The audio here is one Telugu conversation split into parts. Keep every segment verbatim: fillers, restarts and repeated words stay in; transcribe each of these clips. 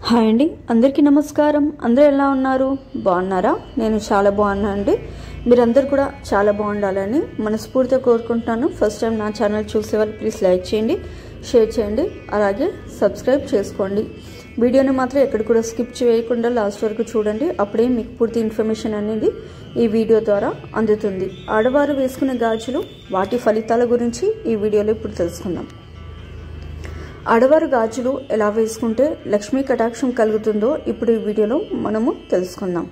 హాయ్ అండి, అందరికీ నమస్కారం. అందరూ ఎలా ఉన్నారు? బాగున్నారా? నేను చాలా బాగున్నా అండి. మీరందరూ కూడా చాలా బాగుండాలని మనస్ఫూర్తిగా కోరుకుంటున్నాను. ఫస్ట్ టైం నా ఛానల్ చూసే వాళ్ళు ప్లీజ్ లైక్ చేయండి, షేర్ చేయండి, అలాగే సబ్స్క్రైబ్ చేసుకోండి. వీడియోని మాత్రం ఎక్కడ కూడా స్కిప్ చేయకుండా లాస్ట్ వరకు చూడండి. అప్పుడే మీకు పూర్తి ఇన్ఫర్మేషన్ అనేది ఈ వీడియో ద్వారా అందుతుంది. ఆడవారు వేసుకునే గాజులు, వాటి ఫలితాల గురించి ఈ వీడియోలో ఇప్పుడు తెలుసుకుందాం. ఆడవారు గాజులు ఎలా వేసుకుంటే లక్ష్మీ కటాక్షం కలుగుతుందో ఇప్పుడు ఈ వీడియోలో మనము తెలుసుకుందాం.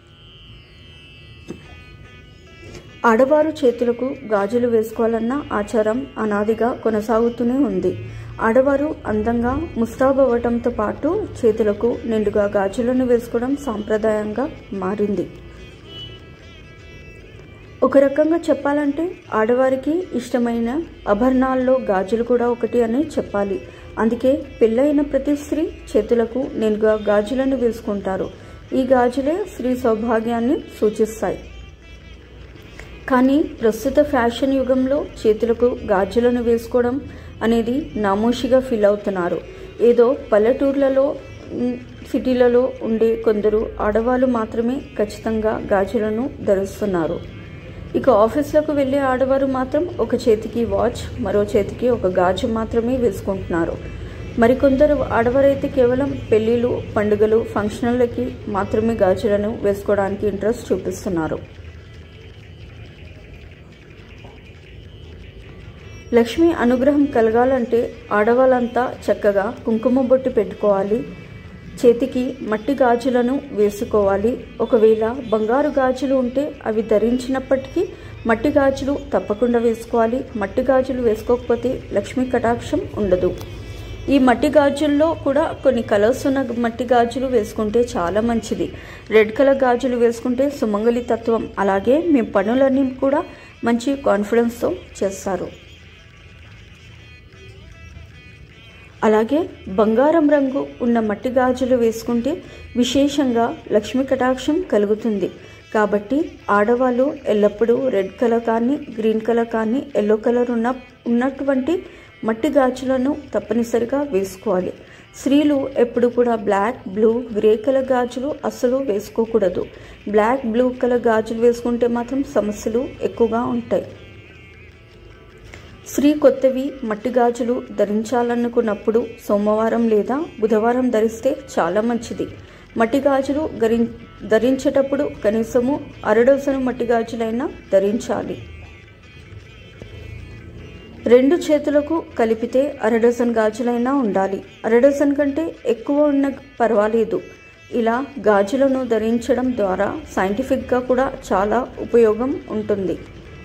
ఆడవారు చేతులకు గాజులు వేసుకోవాలన్న ఆచారం అనాదిగా కొనసాగుతూనే ఉంది. ఆడవారు అందంగా ముస్తాబవ్వటంతో పాటు చేతులకు నిండుగా గాజులను వేసుకోవడం సాంప్రదాయంగా మారింది. ఒక రకంగా చెప్పాలంటే ఆడవారికి ఇష్టమైన ఆభరణాల్లో గాజులు కూడా ఒకటి అని చెప్పాలి. అందుకే పెళ్ళైన ప్రతి స్త్రీ చేతులకు నిండుగా గాజులను వేసుకుంటారు. ఈ గాజులే స్త్రీ సౌభాగ్యాన్ని సూచిస్తాయి. కానీ ప్రస్తుత ఫ్యాషన్ యుగంలో చేతులకు గాజులను వేసుకోవడం అనేది నామోషిగా ఫీల్ అవుతున్నారు. ఏదో పల్లెటూర్లలో, సిటీలలో ఉండే కొందరు ఆడవాళ్ళు మాత్రమే ఖచ్చితంగా గాజులను ధరిస్తున్నారు. ఇక ఆఫీసులకు వెళ్ళే ఆడవారు మాత్రం ఒక చేతికి వాచ్, మరో చేతికి ఒక గాజు మాత్రమే వేసుకుంటున్నారు. మరికొందరు ఆడవారైతే కేవలం పెళ్లిళ్ళు, పండుగలు, ఫంక్షన్లకి మాత్రమే గాజులను వేసుకోవడానికి ఇంట్రెస్ట్ చూపిస్తున్నారు. లక్ష్మి అనుగ్రహం కలగాలంటే ఆడవాళ్ళంతా చక్కగా కుంకుమ బొట్టు పెట్టుకోవాలి, చేతికి మట్టి గాజులను వేసుకోవాలి. ఒకవేళ బంగారు గాజులు ఉంటే అవి ధరించినప్పటికీ మట్టి గాజులు తప్పకుండా వేసుకోవాలి. మట్టి గాజులు వేసుకోకపోతే లక్ష్మీ కటాక్షం ఉండదు. ఈ మట్టి గాజుల్లో కూడా కొన్ని కలర్స్ ఉన్న మట్టి గాజులు వేసుకుంటే చాలా మంచిది. రెడ్ కలర్ గాజులు వేసుకుంటే సుమంగళి తత్వం, అలాగే మీ పనులన్నీ కూడా మంచి కాన్ఫిడెన్స్తో చేస్తారు. అలాగే బంగారం రంగు ఉన్న మట్టి గాజులు వేసుకుంటే విశేషంగా లక్ష్మీ కటాక్షం కలుగుతుంది. కాబట్టి ఆడవాళ్ళు ఎల్లప్పుడూ రెడ్ కలర్ కానీ, గ్రీన్ కలర్ కానీ, ఎల్లో కలర్ ఉన్న ఉన్నటువంటి మట్టి గాజులను తప్పనిసరిగా వేసుకోవాలి. స్త్రీలు ఎప్పుడు కూడా బ్లాక్, బ్లూ, గ్రే కలర్ గాజులు అస్సలు వేసుకోకూడదు. బ్లాక్, బ్లూ కలర్ గాజులు వేసుకుంటే మాత్రం సమస్యలు ఎక్కువగా ఉంటాయి. స్త్రీ కొత్తవి మట్టి గాజులు ధరించాలనుకున్నప్పుడు సోమవారం లేదా బుధవారం ధరిస్తే చాలా మంచిది. మట్టి గాజులు గరి ధరించేటప్పుడు కనీసము అరడజను మట్టి గాజులైనా ధరించాలి. రెండు చేతులకు కలిపితే అరడజన్ గాజులైనా ఉండాలి. అరడజన్ కంటే ఎక్కువ ఉన్న పర్వాలేదు. ఇలా గాజులను ధరించడం ద్వారా సైంటిఫిక్గా కూడా చాలా ఉపయోగం ఉంటుంది.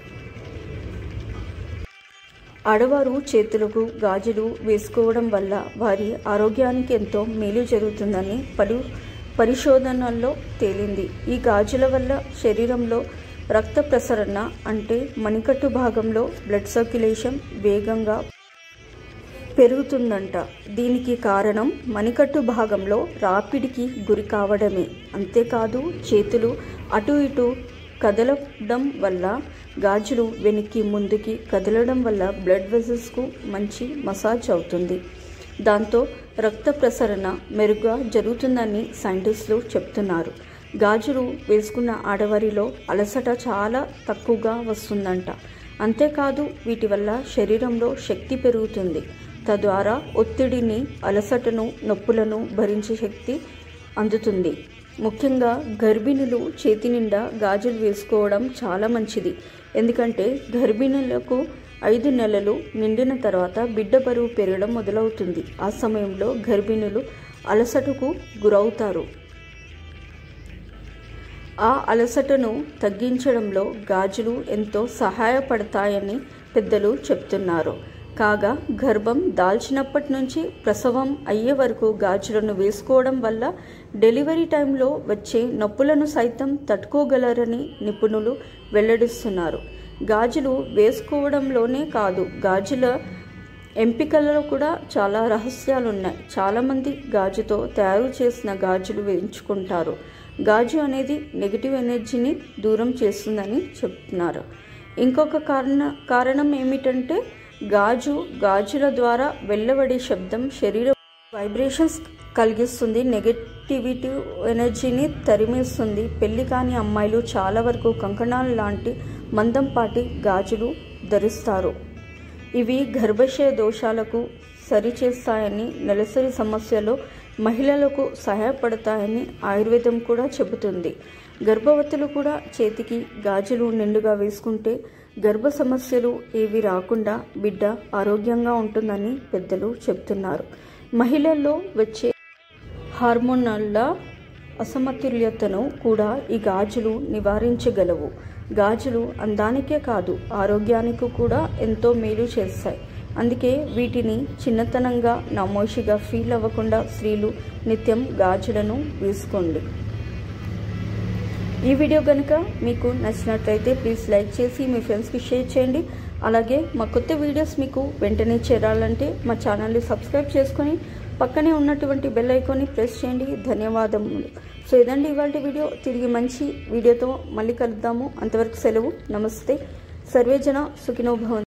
ఆడవారు చేతులకు గాజులు వేసుకోవడం వల్ల వారి ఆరోగ్యానికి ఎంతో మేలు జరుగుతుందని పలు పరిశోధనల్లో తేలింది. ఈ గాజుల వల్ల శరీరంలో రక్త ప్రసరణ, అంటే మణికట్టు భాగంలో బ్లడ్ సర్క్యులేషన్ వేగంగా పెరుగుతుందంట. దీనికి కారణం మణికట్టు భాగంలో రాపిడికి గురి కావడమే. అంతేకాదు చేతులు అటు ఇటు కదలడం వల్ల, గాజులు వెనక్కి ముందుకి కదలడం వల్ల బ్లడ్ వెజల్స్కు మంచి మసాజ్ అవుతుంది. దాంతో రక్త ప్రసరణ మెరుగ్గా జరుగుతుందని సైంటిస్టులు చెప్తున్నారు. గాజులు వేసుకున్న ఆడవారిలో అలసట చాలా తక్కువగా వస్తుందంట. అంతేకాదు వీటి వల్ల శరీరంలో శక్తి పెరుగుతుంది. తద్వారా ఒత్తిడిని, అలసటను, నొప్పులను భరించే శక్తి అందుతుంది. ముఖ్యంగా గర్భిణులు చేతి నిండా గాజులు వేసుకోవడం చాలా మంచిది. ఎందుకంటే గర్భిణులకు ఐదు నెలలు నిండిన తర్వాత బిడ్డ బరువు పెరగడం మొదలవుతుంది. ఆ సమయంలో గర్భిణులు అలసటకు గురవుతారు. ఆ అలసటను తగ్గించడంలో గాజులు ఎంతో సహాయపడతాయని పెద్దలు చెప్తున్నారు. కాగా గర్భం దాల్చినప్పటి నుంచి ప్రసవం అయ్యే వరకు గాజులను వేసుకోవడం వల్ల డెలివరీ టైంలో వచ్చే నొప్పులను సైతం తట్టుకోగలరని నిపుణులు వెల్లడిస్తున్నారు. గాజులు వేసుకోవడంలోనే కాదు, గాజుల ఎంపికలలో కూడా చాలా రహస్యాలు ఉన్నాయి. చాలామంది గాజుతో తయారు చేసిన గాజులు వేయించుకుంటారు. గాజు అనేది నెగిటివ్ ఎనర్జీని దూరం చేస్తుందని చెప్తున్నారు. ఇంకొక కారణ కారణం ఏమిటంటే గాజు గాజుల ద్వారా వెలువడే శబ్దం శరీర వైబ్రేషన్స్ కలిగిస్తుంది, నెగటివిటీ ఎనర్జీని తరిమేస్తుంది. పెళ్లి కాని అమ్మాయిలు చాలా వరకు కంకణాలు లాంటి మందంపాటి గాజులు ధరిస్తారు. ఇవి గర్భాశయ దోషాలకు సరిచేస్తాయని, నెలసరి సమస్యలో మహిళలకు సహాయపడతాయని ఆయుర్వేదం కూడా చెబుతుంది. గర్భవతులు కూడా చేతికి గాజులు నిండుగా వేసుకుంటే గర్భ సమస్యలు ఏవి రాకుండా బిడ్డ ఆరోగ్యంగా ఉంటుందని పెద్దలు చెబుతున్నారు. మహిళల్లో వచ్చే హార్మోనల్ల అసమతుల్యతను కూడా ఈ గాజులు నివారించగలవు. గాజులు అందానికే కాదు ఆరోగ్యానికి కూడా ఎంతో మేలు చేస్తాయి. అందుకే వీటిని చిన్నతనంగా నామోషిగా ఫీల్ అవ్వకుండా స్త్రీలు నిత్యం గాజులను వేసుకోండి. ఈ వీడియో కనుక మీకు నచ్చినట్లయితే ప్లీజ్ లైక్ చేసి మీ ఫ్రెండ్స్కి షేర్ చేయండి. అలాగే మా కొత్త వీడియోస్ మీకు వెంటనే చేరాలంటే మా ఛానల్ని సబ్స్క్రైబ్ చేసుకొని పక్కనే ఉన్నటువంటి బెల్ ఐకాన్ని ప్రెస్ చేయండి. ధన్యవాదములు. సో ఇదండి ఇవాళ వీడియో. తిరిగి మంచి వీడియోతో మళ్ళీ కలుద్దాము. అంతవరకు సెలవు. నమస్తే. సర్వేజన సుఖినో భవంతు.